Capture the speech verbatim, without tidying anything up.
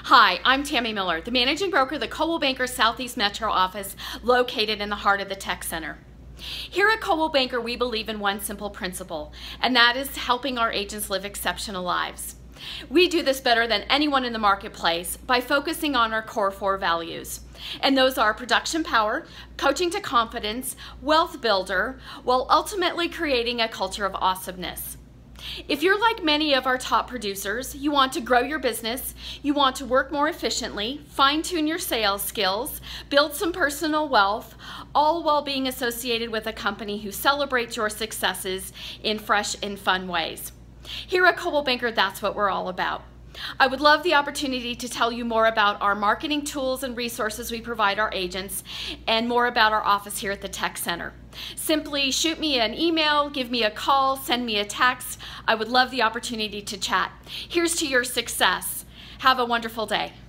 Hi, I'm Tammy Miller, the managing broker of the Coldwell Banker Southeast Metro office located in the heart of the Tech Center. Here at Coldwell Banker, we believe in one simple principle, and that is helping our agents live exceptional lives. We do this better than anyone in the marketplace by focusing on our core four values. And those are production power, coaching to confidence, wealth builder, while ultimately creating a culture of awesomeness. If you're like many of our top producers, you want to grow your business, you want to work more efficiently, fine-tune your sales skills, build some personal wealth, all while being associated with a company who celebrates your successes in fresh and fun ways. Here at Coldwell Banker, that's what we're all about. I would love the opportunity to tell you more about our marketing tools and resources we provide our agents and more about our office here at the Tech Center. Simply shoot me an email, give me a call, send me a text. I would love the opportunity to chat. Here's to your success. Have a wonderful day.